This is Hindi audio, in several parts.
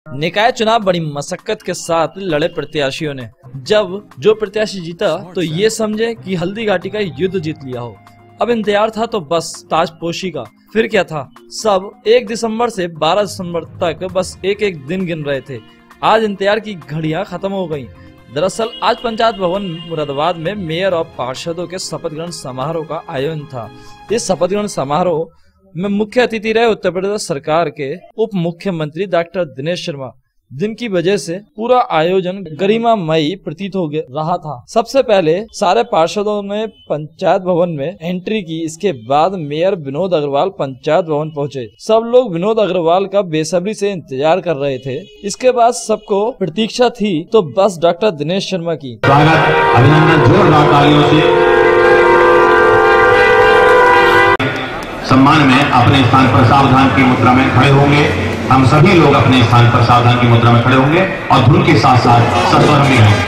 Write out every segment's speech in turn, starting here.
निकाय चुनाव बड़ी मशक्कत के साथ लड़े प्रत्याशियों ने जब जो प्रत्याशी जीता तो ये समझे कि हल्दी घाटी का युद्ध जीत लिया हो। अब इंतजार था तो बस ताजपोशी का। फिर क्या था, सब 1 दिसंबर से 12 दिसंबर तक बस एक एक दिन गिन रहे थे। आज इंतजार की घड़ियां खत्म हो गयी। दरअसल आज पंचायत भवन मुरादाबाद में मेयर और पार्षदों के शपथ ग्रहण समारोह का आयोजन था। इस शपथ ग्रहण समारोह में मुख्य अतिथि रहे उत्तर प्रदेश सरकार के उप मुख्यमंत्री डॉक्टर दिनेश शर्मा, जिनकी वजह से पूरा आयोजन गरिमामयी प्रतीत हो रहा था। सबसे पहले सारे पार्षदों ने पंचायत भवन में एंट्री की। इसके बाद मेयर विनोद अग्रवाल पंचायत भवन पहुंचे। सब लोग विनोद अग्रवाल का बेसब्री से इंतजार कर रहे थे। इसके बाद सबको प्रतीक्षा थी तो बस डॉक्टर दिनेश शर्मा की। स्वागत, अभिनंदन, जोरदार तालियों से सम्मान में अपने स्थान पर सावधान की मुद्रा में खड़े होंगे। हम सभी लोग अपने स्थान पर सावधान की मुद्रा में खड़े होंगे और धुन के साथ साथ सस्वर में आएंगे।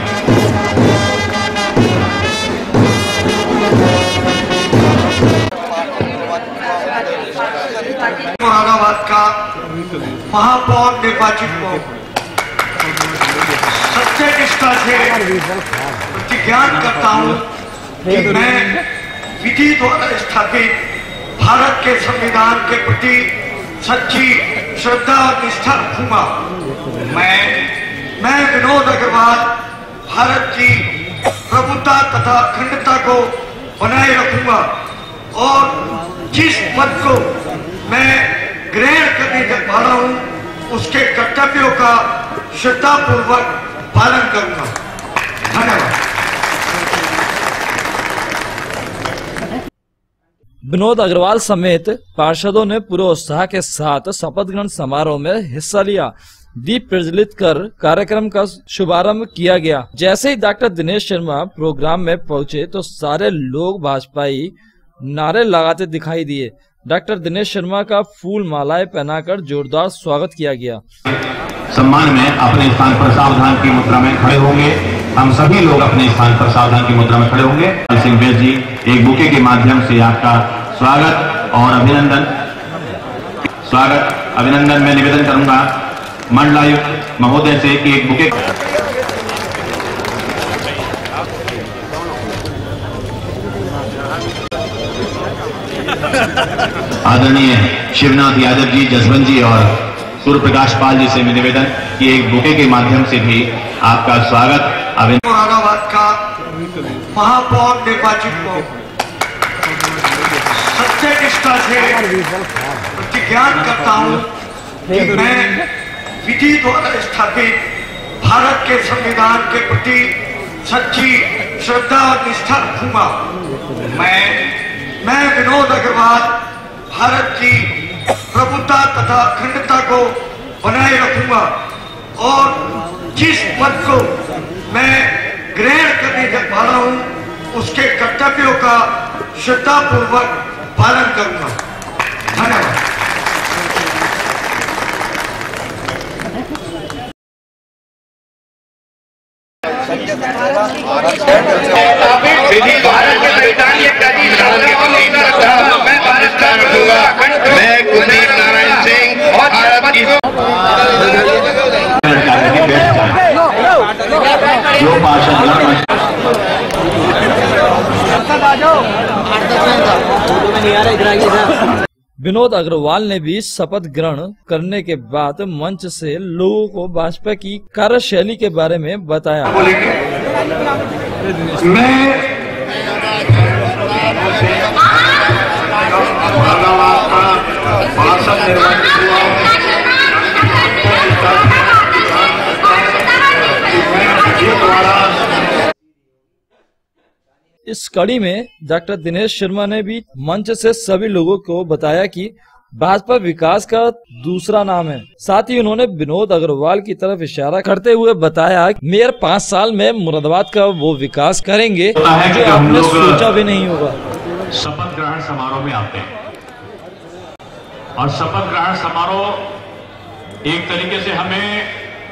मुरादाबाद का महापौर निर्वाचित को सच्चे निष्ठा से प्रतिज्ञान करता हूं कि मैं विधि द्वारा स्थापित भारत के संविधान के प्रति सच्ची श्रद्धा और निष्ठा रखूंगा। मैं विनोद अग्रवाल भारत की प्रभुता तथा अखंडता को बनाए रखूंगा और जिस पद को मैं ग्रहण करने जा रहा हूं उसके कर्तव्यों का श्रद्धापूर्वक पालन करूंगा। धन्यवाद। विनोद अग्रवाल समेत पार्षदों ने पूरे उत्साह के साथ शपथ ग्रहण समारोह में हिस्सा लिया। दीप प्रज्वलित कर कार्यक्रम का शुभारंभ किया गया। जैसे ही डॉक्टर दिनेश शर्मा प्रोग्राम में पहुंचे तो सारे लोग भाजपाई नारे लगाते दिखाई दिए। डॉक्टर दिनेश शर्मा का फूल मालाएं पहनाकर जोरदार स्वागत किया गया। सम्मान में अपने स्थान पर सावधान की मुद्रा में खड़े होंगे। हम सभी लोग अपने स्थान पर सावधान की मुद्रा में खड़े होंगे। सिंह बेस जी एक बुके के माध्यम से आपका स्वागत और अभिनंदन। मैं निवेदन करूंगा मंडलायुक्त महोदय से कि एक बुके आदरणीय शिवनाथ यादव जी, जसवंत जी और सूर्य प्रकाश पाल जी से मैं निवेदन कि एक बुके के माध्यम से भी आपका स्वागत। मुरादाबाद का महापौर निर्वाचित को सच्चे निष्ठा से प्रतिज्ञान करता हूं कि मैं विधि द्वारा स्थापित भारत के संविधान के प्रति सच्ची श्रद्धा और निष्ठा रखूंगा। मैं विनोद अग्रवाल भारत की प्रभुता तथा अखंडता को बनाए रखूंगा और जिस पद को मैं ग्रहण करने जा रहा हूं उसके कर्तव्यों का श्रद्धापूर्वक पालन करूंगा। धन्यवाद। मैं कुलदीप नारायण सिंह और भारत की जो पार्षद विनोद अग्रवाल ने भी शपथ ग्रहण करने के बाद मंच से लोगों को भाजपा की कार्यशैली के बारे में बताया। इस कड़ी में डॉक्टर दिनेश शर्मा ने भी मंच से सभी लोगों को बताया कि भाजपा विकास का दूसरा नाम है। साथ ही उन्होंने विनोद अग्रवाल की तरफ इशारा करते हुए बताया मेयर 5 साल में मुरादाबाद का वो विकास करेंगे जो आपने सोचा भी नहीं होगा। शपथ ग्रहण समारोह में आते हैं और शपथ ग्रहण समारोह एक तरीके से हमें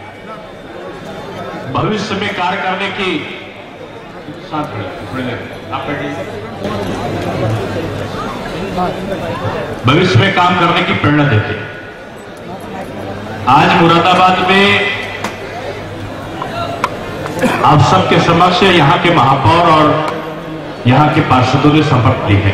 भविष्य में कार्य करने की भविष्य में काम करने की प्रेरणा देते हैं। आज मुरादाबाद में आप सबके समक्ष यहां के महापौर और यहां के पार्षदों ने शपथ ली है।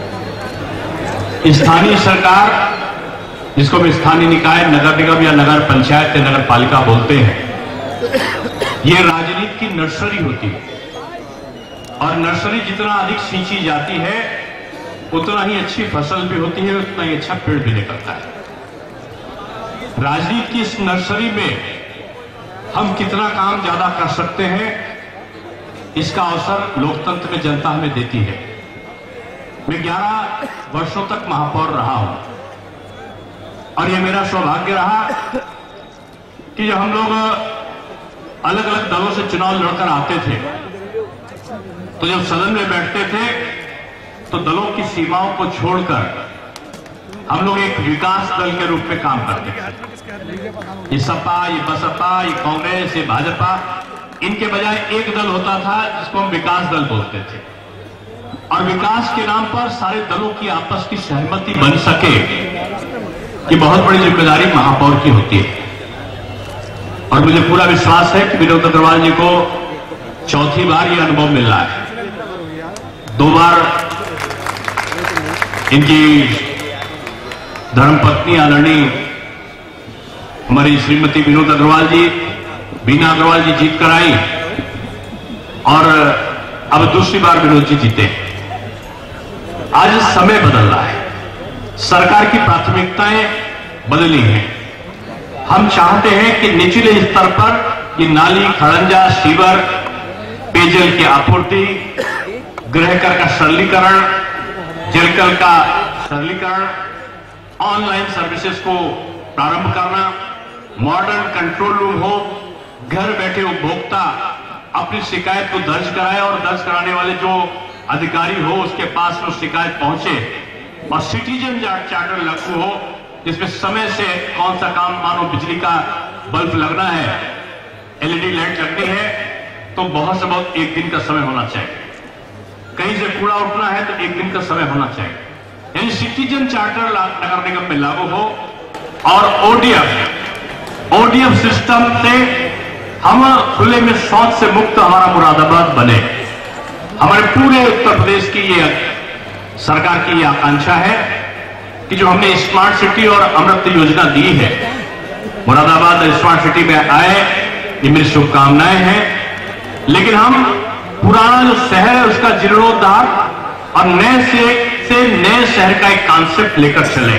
स्थानीय सरकार, जिसको हम स्थानीय निकाय, नगर निगम या नगर पंचायत या नगर पालिका बोलते हैं, ये राजनीति की नर्सरी होती है और नर्सरी जितना अधिक सींची जाती है उतना ही अच्छी फसल भी होती है, उतना ही अच्छा पेड़ भी निकलता है। राजनीति की इस नर्सरी में हम कितना काम ज्यादा कर सकते हैं, इसका अवसर लोकतंत्र में जनता हमें देती है। मैं 11 वर्षों तक महापौर रहा हूं और यह मेरा सौभाग्य रहा कि जब हम लोग अलग अलग दलों से चुनाव लड़कर आते थे तो जब सदन में बैठते थे तो दलों की सीमाओं को छोड़कर हम लोग एक विकास दल के रूप में काम करते थे। ये सपा, ये बसपा, ये कांग्रेस, ये भाजपा, इनके बजाय एक दल होता था जिसको हम विकास दल बोलते थे और विकास के नाम पर सारे दलों की आपस की सहमति बन सके, ये बहुत बड़ी जिम्मेदारी महापौर की होती है। और मुझे पूरा विश्वास है कि विनोद अग्रवाल जी को चौथी बार ये अनुभव मिल रहा है। 2 बार इनकी धर्मपत्नी आदरणीय हमारी श्रीमती विनोद अग्रवाल जी, बीना अग्रवाल जी जीत कर आई और अब दूसरी बार विनोद जी जीते। आज समय बदल रहा है, सरकार की प्राथमिकताएं बदली हैं। हम चाहते हैं कि निचले स्तर पर ये नाली, खड़ंजा, सीवर, पेयजल की आपूर्ति, गृहकर का सरलीकरण, जलकर का सरलीकरण, ऑनलाइन सर्विसेज को प्रारंभ करना, मॉडर्न कंट्रोल रूम हो, घर बैठे उपभोक्ता अपनी शिकायत को दर्ज कराए और दर्ज कराने वाले जो अधिकारी हो उसके पास वो शिकायत पहुंचे और सिटीजन चार्टर लागू हो जिसमें समय से कौन सा काम, मानो बिजली का बल्ब लगना है, एलईडी लाइट लगनी है तो बहुत से बहुत 1 दिन का समय होना चाहिए। कहीं से कूड़ा उठना है तो 1 दिन का समय होना चाहिए। यानी सिटीजन चार्टर नगर निगम में लागू हो और ओडीएफ सिस्टम से हम खुले में शौच से मुक्त हमारा मुरादाबाद बने। हमारे पूरे उत्तर प्रदेश की ये सरकार की ये आकांक्षा है कि जो हमने स्मार्ट सिटी और अमृत योजना दी है, मुरादाबाद स्मार्ट सिटी में आए, ये मेरी शुभकामनाएं हैं। लेकिन हम पुराना जो शहर है उसका जीर्णोद्धार और नए नए शहर का एक कॉन्सेप्ट लेकर चले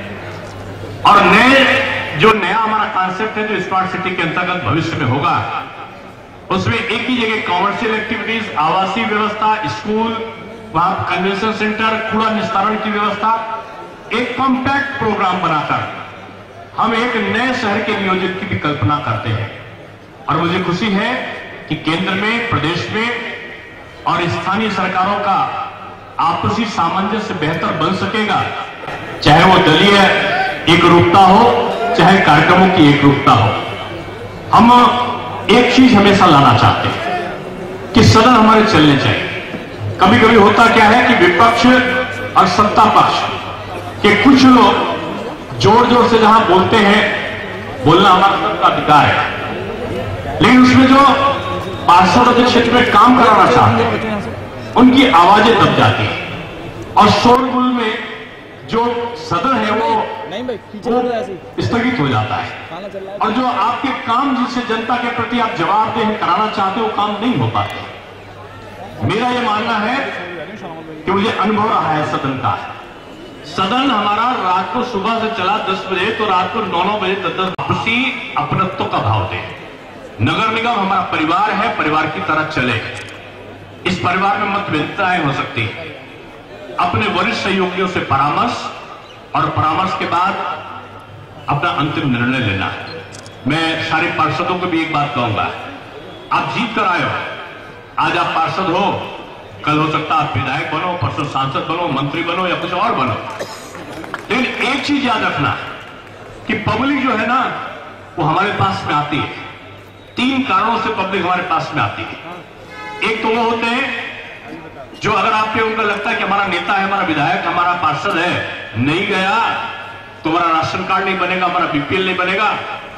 और नया हमारा कॉन्सेप्ट है जो स्मार्ट सिटी के अंतर्गत भविष्य में होगा, उसमें एक ही जगह कॉमर्शियल एक्टिविटीज, आवासीय व्यवस्था, स्कूल, वहां कन्वेंशन सेंटर, कूड़ा निस्तारण की व्यवस्था, एक कॉम्पैक्ट प्रोग्राम बनाकर हम एक नए शहर के नियोजित की भी कल्पना करते हैं। और मुझे खुशी है कि केंद्र में, प्रदेश में और स्थानीय सरकारों का आपसी सामंजस्य बेहतर बन सकेगा, चाहे वो दलीय एक रूपता हो, चाहे कार्यक्रमों की एक रूपता हो। हम एक चीज हमेशा लाना चाहते हैं कि सदन हमारे चलने चाहिए। कभी कभी होता क्या है कि विपक्ष और सत्ता पक्ष के कुछ लोग जोर जोर से जहां बोलते हैं, बोलना हमारा सबका अधिकार है, लेकिन उसमें जो पार्षद के क्षेत्र में काम कराना चाहते हैं उनकी आवाजें दब जाती हैं और शोरगुल में जो सदन है वो स्थगित हो जाता है और जो आपके काम जिससे जनता के प्रति आप जवाबदेह कराना चाहते हो वो काम नहीं हो पाते। मेरा ये मानना है कि मुझे अनुभव रहा है सदन का। सदन हमारा रात को सुबह से चला 10 बजे तो रात को 9 बजे 10 आपसी अपनत्व का भाव दे। नगर निगम हमारा परिवार है, परिवार की तरह चले। इस परिवार में मतभेदताएं हो सकती है। अपने वरिष्ठ सहयोगियों से परामर्श और परामर्श के बाद अपना अंतिम निर्णय लेना है। मैं सारे पार्षदों को भी एक बात कहूंगा, आप जीत कर आए हो, आज आप पार्षद हो, कल हो सकता है आप विधायक बनो, परसों सांसद बनो, मंत्री बनो या कुछ और बनो, लेकिन एक चीज याद रखना कि पब्लिक जो है ना वो हमारे पास में आती है। 3 कारणों से पब्लिक हमारे पास में आती है। एक तो वो होते हैं जो अगर आपके उनको लगता है कि हमारा नेता है, हमारा विधायक, हमारा पार्षद है, नहीं गया तो हमारा राशन कार्ड नहीं बनेगा, हमारा बीपीएल नहीं बनेगा,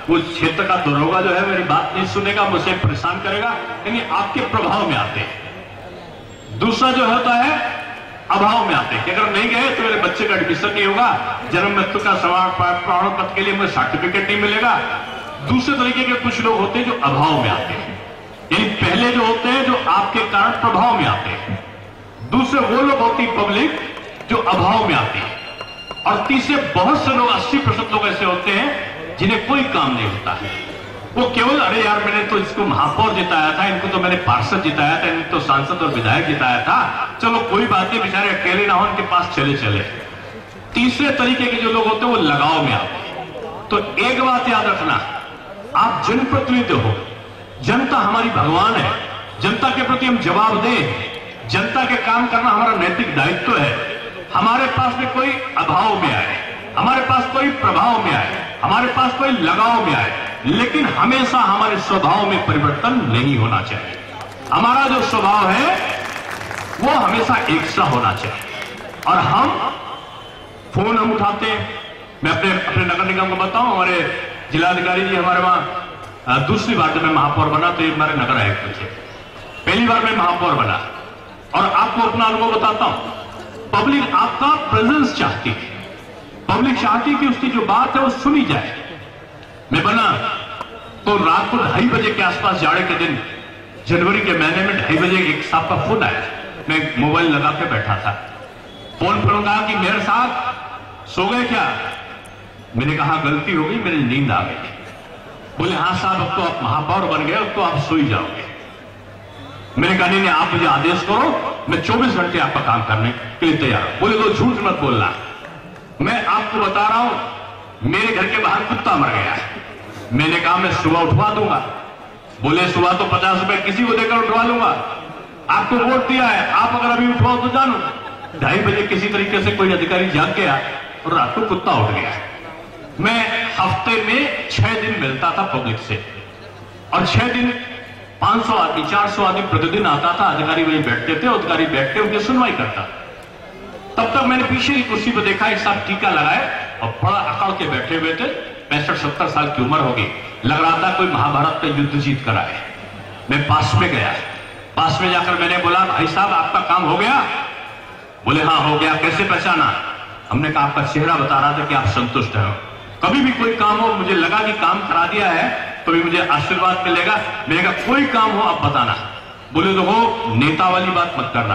उस क्षेत्र का दरोगा जो है मेरी बात नहीं सुनेगा, मुझे परेशान करेगा, यानी आपके प्रभाव में आते हैं। दूसरा जो होता है अभाव में आते हैं कि अगर नहीं गए तो मेरे बच्चे का एडमिशन नहीं होगा, जन्म मृत्यु का प्रमाण पत्र के लिए मुझे सर्टिफिकेट नहीं मिलेगा। दूसरे तरीके के कुछ लोग होते हैं जो अभाव में आते हैं, यानी पहले जो होते हैं जो आपके कारण प्रभाव में आते हैं, दूसरे वो लोग होती पब्लिक जो अभाव में आती है, और तीसरे बहुत से लोग 80% लोग ऐसे होते हैं जिन्हें कोई काम नहीं होता है। वो केवल अरे यार मैंने तो इसको महापौर जिताया था, इनको तो मैंने पार्षद जिताया था, इनको तो सांसद और विधायक जिताया था, चलो कोई बात नहीं, बेचारे अकेले ना हो, उनके पास चले चले। तीसरे तरीके के जो लोग होते हैं वो लगाव में आते हैं। तो एक बात याद रखना, आप जनप्रतिनिधि हो, जनता हमारी भगवान है, जनता के प्रति हम जवाबदेह हैं, जनता के काम करना हमारा नैतिक दायित्व है। हमारे पास में कोई अभाव में आए, हमारे पास कोई प्रभाव में आए, हमारे पास कोई लगाव में आए, लेकिन हमेशा हमारे स्वभाव में परिवर्तन नहीं होना चाहिए। हमारा जो स्वभाव है वो हमेशा एक सा होना चाहिए। और हम फोन हम उठाते हैं, मैं अपने नगर निगम को बताऊं, हमारे जिलाधिकारी जी हमारे वहां दूसरी बार जब मैं महापौर बना तो ये हमारे नगर आयुक्त थे, पहली बार मैं महापौर बना, और आपको अपना अनुभव बताता हूं, पब्लिक आपका प्रेजेंस चाहती है, पब्लिक चाहती कि उसकी जो बात है वो सुनी जाए। मैं बना तो रात को 2:30 बजे के आसपास जाड़े के दिन जनवरी के महीने में 2:30 बजे एक साहब का फोन आया, मैं मोबाइल लगा के बैठा था, फोन पर कहा कि मेयर साहब सो गए क्या? मैंने कहा गलती हो गई, मेरी नींद आ गई। बोले हाँ साहब अब तो आप महापौर बन गए, अब तो आप सो ही जाओगे। मैंने कहा नहीं आप मुझे आदेश करो, मैं 24 घंटे आपका काम करने के लिए तैयार हूं। बोले तो झूठ मत बोलना, मैं आपको बता रहा हूं मेरे घर के बाहर कुत्ता मर गया है। मैंने कहा मैं सुबह उठवा दूंगा। बोले सुबह तो 50 रुपए किसी को देकर उठवा लूंगा, आपको वोट दिया है, आप अगर अभी उठवाओ तो जानू। 2:30 बजे किसी तरीके से कोई अधिकारी जाग गया और रात को कुत्ता उठ गया। मैं हफ्ते में 6 दिन मिलता था पब्लिक से, और 6 दिन 500 आदमी 400 आदमी प्रतिदिन आता था, अधिकारी वहीं बैठते थे, अधिकारी बैठ के उनकी सुनवाई करता। तब तक मैंने पीछे की कुर्सी पर देखा एक साहब टीका लगाए और बड़ा अकड़ के बैठे हुए थे, 65-70 साल की उम्र होगी, लग रहा था कोई महाभारत का युद्ध जीत कर आए। मैं पास में गया, पास में जाकर मैंने बोला भाई साहब आपका काम हो गया? बोले हाँ हो गया। कैसे पहचाना? हमने कहा आपका चेहरा बता रहा था कि आप संतुष्ट हैं, कभी भी कोई काम हो मुझे लगा कि काम करा दिया है तो भी मुझे आशीर्वाद मिलेगा। मैंने कहा कोई काम हो आप बताना। बोले देखो नेता वाली बात मत करना,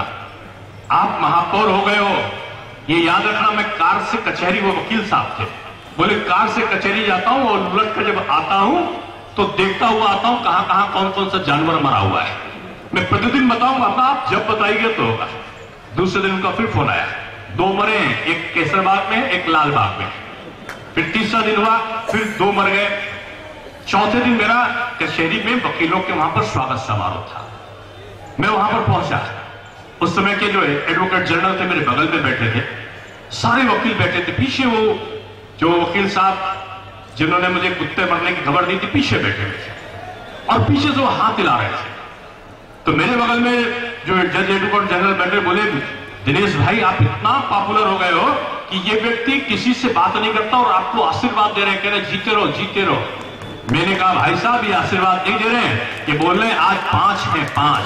आप महापौर हो गए हो, ये याद रखना। मैं कार से कचहरी, वो वकील साहब थे, बोले कार से कचहरी जाता हूं और उलट कर जब आता हूं तो देखता हुआ आता हूं कहां कहां कौन कौन सा जानवर मरा हुआ है। मैं प्रतिदिन बताऊंगा, आप जब बताइए तो होगा। दूसरे दिन उनका फिर फोन आया, 2 मरे हैं, एक केसरबाग में एक लालबाग में। फिर तीसरा दिन हुआ, फिर 2 मर गए। चौथे दिन मेरा कचहरी में वकीलों के वहां पर स्वागत समारोह था। मैं वहां पर पहुंचा, उस समय के जो एडवोकेट जनरल थे मेरे बगल में बैठे थे, सारे वकील बैठे थे। पीछे वो जो वकील साहब जिन्होंने मुझे कुत्ते मरने की खबर दी थी पीछे बैठे हुए थे, और पीछे से वो हाथ हिला रहे थे। तो मेरे बगल में जो जज एडवोकेट जनरल बैठे, बोले दिनेश भाई आप इतना पॉपुलर हो गए हो कि ये व्यक्ति किसी से बात नहीं करता और आपको आशीर्वाद दे रहे हैं, कह रहे जीते रहो जीते रहो। मैंने कहा भाई साहब ये आशीर्वाद नहीं दे रहे हैं, ये बोल रहे हैं आज 5 हैं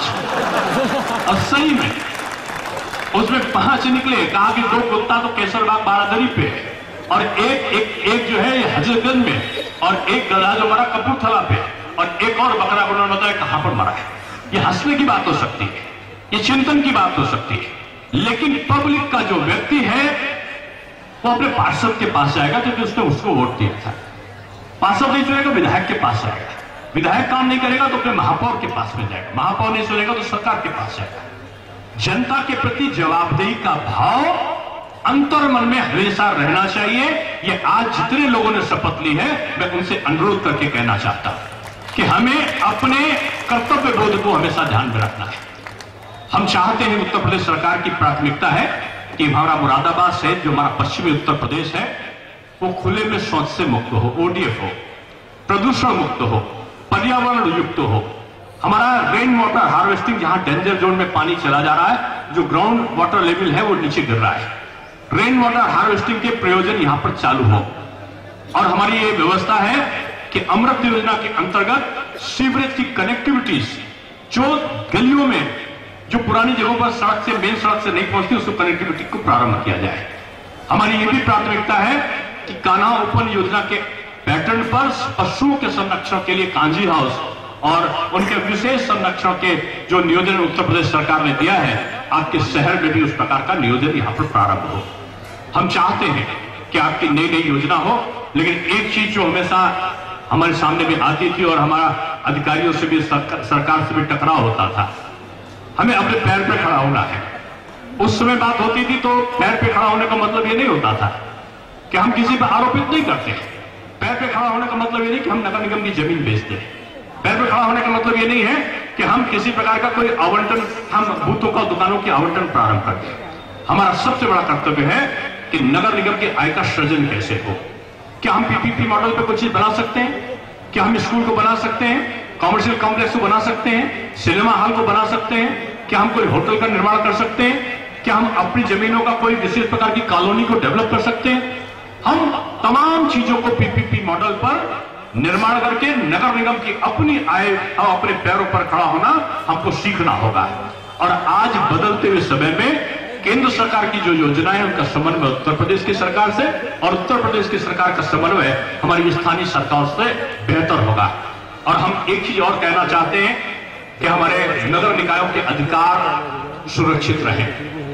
5। और सही में उसमें 5 निकले। कहा कि 2 कुत्ता तो केसरबाग बारादरी पे है, और एक जो है हजरतगंज में, और एक गधा जो मरा कपूरथला पे, और एक और बकरा उन्होंने बताया कहां पर मरा है। ये हंसने की बात हो सकती है, ये चिंतन की बात हो सकती है, लेकिन पब्लिक का जो व्यक्ति है वो अपने पार्षद के पास जाएगा क्योंकि उसने उसको वोट दिया था। पार्षद नहीं सुनेगा विधायक के पास जाएगा, विधायक काम नहीं करेगा तो अपने महापौर के पास में जाएगा, महापौर नहीं सुनेगा तो सरकार के पास जाएगा। जनता के प्रति जवाबदेही का भाव अंतर मन में हमेशा रहना चाहिए। ये आज जितने लोगों ने शपथ ली है मैं उनसे अनुरोध करके कहना चाहता हूं कि हमें अपने कर्तव्य बोध को हमेशा ध्यान में रखना है। हम चाहते हैं उत्तर प्रदेश सरकार की प्राथमिकता है कि हमारा मुरादाबाद शहर जो हमारा पश्चिमी उत्तर प्रदेश है वो खुले में शौच से मुक्त हो, ओडीएफ हो, प्रदूषण मुक्त हो, पर्यावरण युक्त हो। हमारा रेन वाटर हार्वेस्टिंग, जहां डेंजर जोन में पानी चला जा रहा है, जो ग्राउंड वाटर लेवल है वो नीचे गिर रहा है, रेन वाटर हार्वेस्टिंग के प्रयोजन यहां पर चालू हो। और हमारी ये व्यवस्था है कि अमृत योजना के अंतर्गत सीवरेज की कनेक्टिविटीज जो गलियों में जो पुरानी जगहों पर सड़क से मेन सड़क से नहीं पहुंचती उसको कनेक्टिविटी को प्रारंभ किया जाए। हमारी ये भी प्राथमिकता है कि कान्हा ओपन योजना के पैटर्न पर पशुओं के संरक्षण के लिए कांजी हाउस और उनके विशेष संरक्षण के जो नियोजन उत्तर प्रदेश सरकार ने दिया है, आपके शहर में भी उस प्रकार का नियोजन यहां पर प्रारंभ हो। हम चाहते हैं कि आपकी नई नई योजना हो, लेकिन एक चीज जो हमेशा हमारे सामने भी आती थी और हमारा अधिकारियों से भी सरकार से भी टकराव होता था, हमें अपने पैर पे खड़ा होना है। उस समय बात होती थी तो पैर पे खड़ा होने का मतलब ये नहीं होता था कि हम किसी पर आरोपित नहीं करते। पैर पे खड़ा होने का मतलब ये नहीं कि हम नगर निगम की जमीन बेचते हैं। पैर पे खड़ा होने का मतलब ये नहीं है कि हम किसी प्रकार का कोई आवंटन, हम बूथों का दुकानों की आवंटन प्रारंभ करते हैं। हमारा सबसे बड़ा कर्तव्य है कि नगर निगम के आय का सृजन कैसे हो। क्या हम पीपीपी मॉडल पे कुछ चीज बना सकते हैं? क्या हम स्कूल को बना सकते हैं, कॉमर्शियल कॉम्प्लेक्स को बना सकते हैं, सिनेमा हॉल को बना सकते हैं? क्या हम कोई होटल का निर्माण कर सकते हैं? क्या हम अपनी जमीनों का कोई विशेष प्रकार की कॉलोनी को डेवलप कर सकते हैं? हम तमाम चीजों को पीपीपी मॉडल पर निर्माण करके नगर निगम की अपनी आय और अपने पैरों पर खड़ा होना हमको सीखना होगा। और आज बदलते हुए समय में केंद्र सरकार की जो योजनाएं हैं उनका समन्वय उत्तर प्रदेश की सरकार से और उत्तर प्रदेश की सरकार का समन्वय हमारी स्थानीय सरकार से बेहतर होगा। और हम एक चीज और कहना चाहते हैं कि हमारे नगर निकायों के अधिकार सुरक्षित रहें,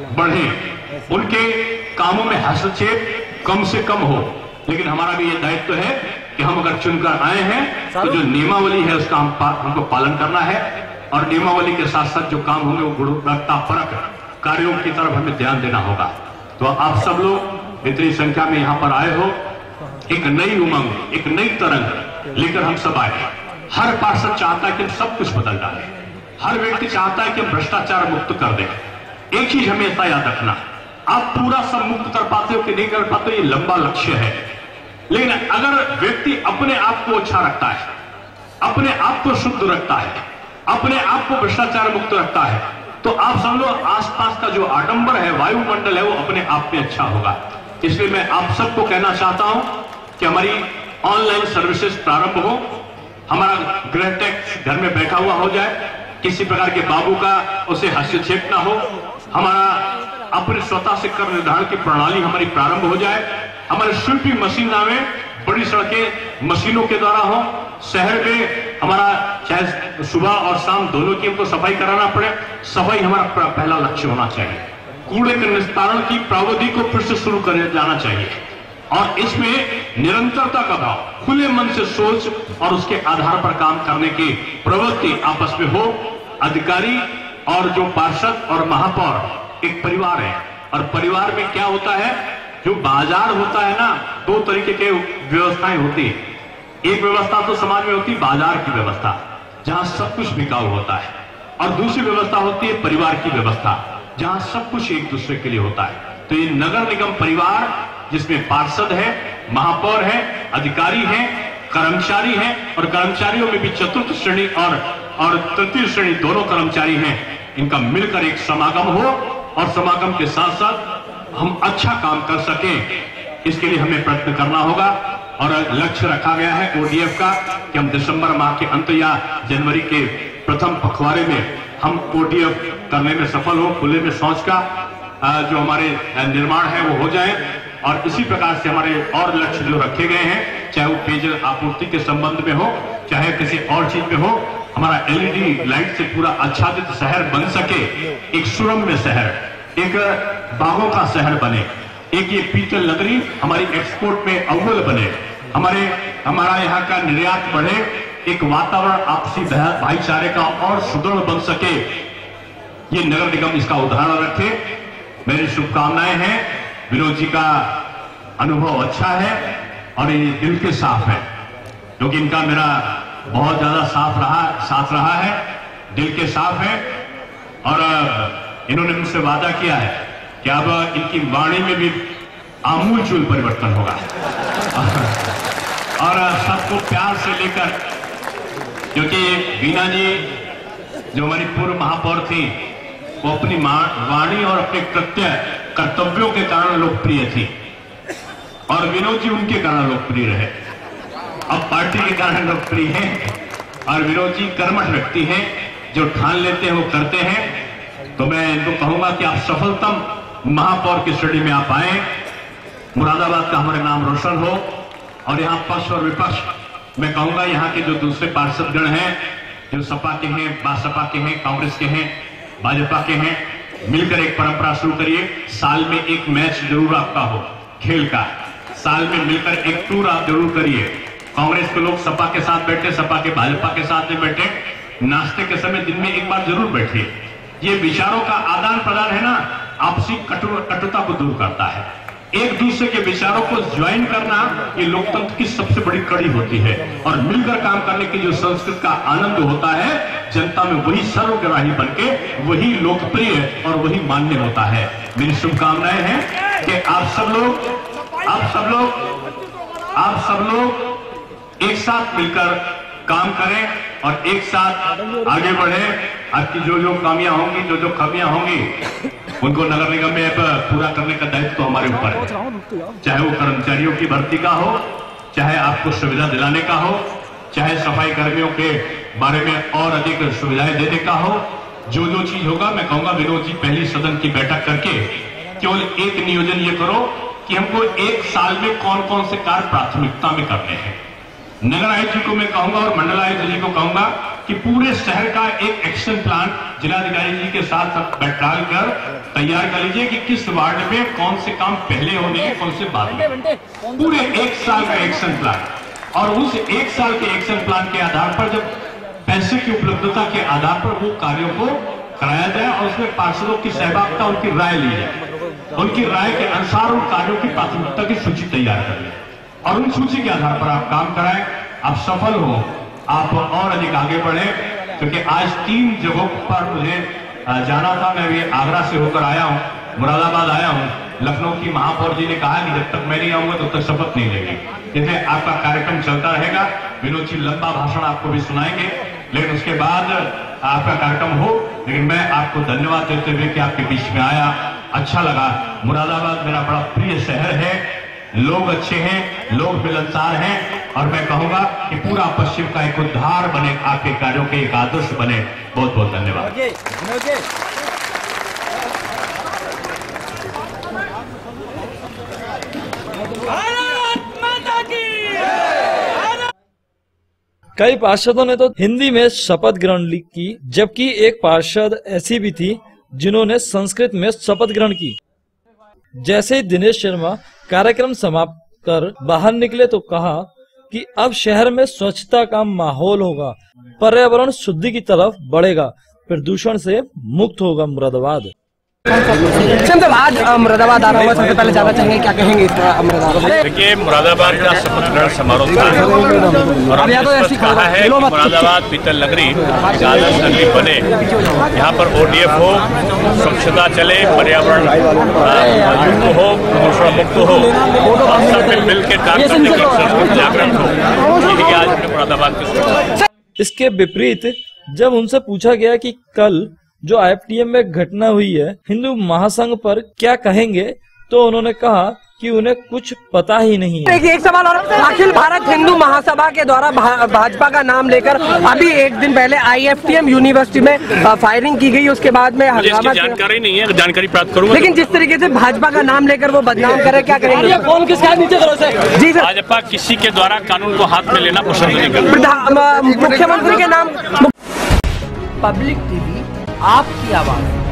बढ़ें, उनके कामों में हस्तक्षेप कम से कम हो। लेकिन हमारा भी ये दायित्व है कि हम अगर चुनकर आए हैं तो जो नियमावली है उसका हमको पालन करना है और नियमावली के साथ साथ जो काम होंगे वो गुणवत्तापरक कार्यों की तरफ हमें ध्यान देना होगा। तो आप सब लोग इतनी संख्या में यहां पर आए हो, एक नई उमंग, एक नई तरंग लेकर हम सब आए। हर पार्षद चाहता है कि हम सब कुछ बदल डालें, हर व्यक्ति चाहता है कि हम भ्रष्टाचार मुक्त कर दें। एक चीज हमेशा याद रखना, आप पूरा सब मुक्त कर पाते हो कि नहीं कर पाते ये लंबा लक्ष्य है, लेकिन अगर व्यक्ति अपने आप को अच्छा रखता है, अपने आप को शुद्ध रखता है, अपने आप को भ्रष्टाचार मुक्त रखता है, तो आप समझो आसपास का जो आडंबर है, वायुमंडल है, वो अपने आप में अच्छा होगा। इसलिए मैं आप सबको कहना चाहता हूं कि हमारी ऑनलाइन सर्विसेज प्रारंभ हो, हमारा गृह टैक्स घर में बैठा हुआ हो जाए, किसी प्रकार के बाबू का उसे हस्तक्षेप ना हो, हमारा अपने स्वतः से कर निर्धारण की प्रणाली हमारी प्रारंभ हो जाए, हमारे स्वीपिंग मशीन नामे बड़ी सड़कें मशीनों के द्वारा हो, शहर में हमारा चाहे सुबह और शाम दोनों की हमको सफाई कराना पड़े, सफाई हमारा पहला लक्ष्य होना चाहिए। कूड़े के निस्तारण की प्रावधि को फिर से शुरू कर जाना चाहिए और इसमें निरंतरता का भाव, खुले मन से सोच और उसके आधार पर काम करने की प्रवृत्ति आपस में हो। अधिकारी और जो पार्षद और महापौर एक परिवार है और परिवार में क्या होता है, जो बाजार होता है ना, दो तरीके के व्यवस्थाएं होती है। एक व्यवस्था तो समाज में होती है बाजार की व्यवस्था जहां सब कुछ बिकाऊ होता है, और दूसरी व्यवस्था होती है परिवार की व्यवस्था जहां सब कुछ एक दूसरे के लिए होता है। तो ये नगर निगम परिवार जिसमें पार्षद है, महापौर है, अधिकारी है, कर्मचारी हैं, और कर्मचारियों में भी चतुर्थ श्रेणी और तृतीय श्रेणी दोनों कर्मचारी हैं, इनका मिलकर एक समागम हो और समागम के साथ साथ हम अच्छा काम कर सकें, इसके लिए हमें प्रयत्न करना होगा। और लक्ष्य रखा गया है ओडीएफ का कि हम दिसंबर माह के अंत या जनवरी के प्रथम पखवाड़े में हम ओडीएफ करने में सफल हो, खुले में शौच का जो हमारे निर्माण है वो हो जाए। और इसी प्रकार से हमारे और लक्ष्य जो रखे गए हैं, चाहे वो पेयजल आपूर्ति के संबंध में हो, चाहे किसी और चीज में हो, हमारा एलईडी लाइट से पूरा आच्छादित शहर बन सके, एक सुरम्य शहर, एक बागों का शहर बने, एक ये पीतल नगरी हमारी एक्सपोर्ट में अव्वल बने, हमारा यहाँ का निर्यात बढ़े, एक वातावरण आपसी भाईचारे का और सुदृढ़ बन सके, ये नगर निगम इसका उदाहरण रखे। मेरी शुभकामनाएं हैं। विनोद जी का अनुभव अच्छा है और ये दिल के साफ है, क्योंकि इनका मेरा बहुत ज्यादा साथ रहा है, दिल के साफ है। और इन्होंने मुझसे वादा किया है कि अब इनकी वाणी में भी आमूलचूल परिवर्तन होगा और सबको प्यार से लेकर, क्योंकि वीणा जी जो हमारी पूर्व महापौर थी वो अपनी वाणी और अपने कर्तव्यों के कारण लोकप्रिय थी और विनोद जी उनके कारण लोकप्रिय रहे। अब पार्टी के कारण लोकप्रिय हैं और विनोद जी कर्मठ व्यक्ति हैं, जो ठान लेते हैं वो करते हैं। तो मैं इनको कहूंगा कि आप सफलतम महापौर की श्रेणी में आप आए, मुरादाबाद का हमारा नाम रोशन हो। और यहाँ पक्ष और विपक्ष, मैं कहूंगा यहाँ के जो दूसरे पार्षदगण हैं, जो सपा के हैं, बासपा के हैं, कांग्रेस के हैं, भाजपा के हैं, मिलकर एक परंपरा शुरू करिए। साल में एक मैच जरूर आपका हो खेल का, साल में मिलकर एक टूर आप जरूर करिए। कांग्रेस के लोग सपा के साथ बैठे, सपा के भाजपा के साथ में बैठे, नाश्ते के समय दिन में एक बार जरूर बैठिए। ये विचारों का आदान प्रदान है ना, आपसी कटुता को दूर करता है। एक दूसरे के विचारों को ज्वाइन करना ये लोकतंत्र की सबसे बड़ी कड़ी होती है। और मिलकर काम करने की जो संस्कृति का आनंद होता है, जनता में वही सर्वग्राही बनके वही लोकप्रिय और वही मान्य होता है। मेरी शुभकामनाएं हैं कि आप सब लोग एक साथ मिलकर काम करें और एक साथ आगे बढ़े। आपकी जो जो कामियां होंगी, जो जो खामियां होंगी, उनको नगर निगम में पूरा करने का दायित्व तो हमारे ऊपर है। चाहे वो कर्मचारियों की भर्ती का हो, चाहे आपको सुविधा दिलाने का हो, चाहे सफाई कर्मियों के बारे में और अधिक सुविधाएं देने का हो, जो जो चीज होगा, मैं कहूंगा विनोद जी पहली सदन की बैठक करके केवल एक नियोजन ये करो कि हमको एक साल में कौन कौन से कार्य प्राथमिकता में करने हैं। नगर आयुक्त जी को मैं कहूंगा और मंडल आयुक्त जी को कहूंगा कि पूरे शहर का एक एक्शन प्लान जिलाधिकारी जी के साथ बैठाल कर तैयार कर लीजिए कि किस वार्ड में कौन से काम पहले होने हैं, कौन से बाद में। पूरे एक साल का एक्शन प्लान, और उस एक साल के एक्शन प्लान के आधार पर जब पैसे की उपलब्धता के आधार पर वो कार्यों को कराया जाए और उसमें पार्षदों की सहभागिता, उनकी राय ली जाए। उनकी राय के अनुसार उन कार्यों की प्राथमिकता की सूची तैयार कर लें और उन सूची के आधार पर आप काम कराएं। आप सफल हो, आप और अधिक आगे बढ़े। क्योंकि आज 3 जगहों पर मुझे जाना था। मैं भी आगरा से होकर आया हूं, मुरादाबाद आया हूं। लखनऊ की महापौर जी ने कहा कि जब तक मैं नहीं आऊंगा तब तक शपथ नहीं लेंगे। इसलिए आपका कार्यक्रम चलता रहेगा। विनोद जी लंबा भाषण आपको भी सुनाएंगे, लेकिन उसके बाद आपका कार्यक्रम हो। लेकिन मैं आपको धन्यवाद देते हुए कि आपके बीच में आया, अच्छा लगा। मुरादाबाद मेरा बड़ा प्रिय शहर है, लोग अच्छे हैं, लोग मिलनसार हैं, और मैं कहूंगा कि पूरा पश्चिम का एक उद्धार बने, आपके कार्यों के एक आदर्श बने। बहुत बहुत धन्यवाद। कई पार्षदों ने तो हिंदी में शपथ ग्रहण की, जबकि एक पार्षद ऐसी भी थी जिन्होंने संस्कृत में शपथ ग्रहण की। जैसे ही दिनेश शर्मा कार्यक्रम समाप्त कर बाहर निकले तो कहा कि अब शहर में स्वच्छता का माहौल होगा, पर्यावरण शुद्धि की तरफ बढ़ेगा, प्रदूषण से मुक्त होगा मुरादाबाद। आज मुरादाबाद आ रहा हुआ, सबसे पहले जाना चाहेंगे, क्या कहेंगे इस मुरादाबाद? देखिए, मुरादाबाद का शपथ ग्रहण समारोह था और हमने स्पष्ट कहा है कि मुरादाबाद पीतल नगरी एक आदर्श नगरी बने। यहाँ पर ODF हो, स्वच्छता चले, पर्यावरण मुक्त हो, प्रदूषण मुक्त हो, और सब में मिल के काम करने की संस्कृति जागृत हो। यही आज हमने मुरादाबाद के। इसके विपरीत जब उनसे पूछा गया कि कल जो IFTM में घटना हुई है, हिंदू महासंघ पर क्या कहेंगे, तो उन्होंने कहा कि उन्हें कुछ पता ही नहीं है। एक सवाल और, अखिल भारत हिंदू महासभा के द्वारा भाजपा का नाम लेकर अभी एक दिन पहले IFTM यूनिवर्सिटी में फायरिंग की गई, उसके बाद में जानकारी नहीं है, जानकारी प्राप्त करूंगा। लेकिन जिस तरीके से भाजपा का नाम लेकर वो बदनाम करे, क्या करेंगे? कौन किसका नीचे करो सर? जी सर, भाजपा किसी के द्वारा कानून को हाथ में लेना पसंद नहीं करता। मुख्यमंत्री के नाम। पब्लिक टीवी आपकी आवाज।